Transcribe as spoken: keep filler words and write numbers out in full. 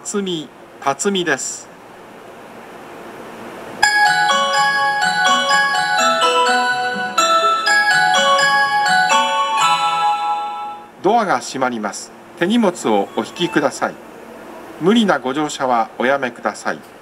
辰巳、辰巳です。ドアが閉まります。手荷物をお引きください。無理なご乗車はおやめください。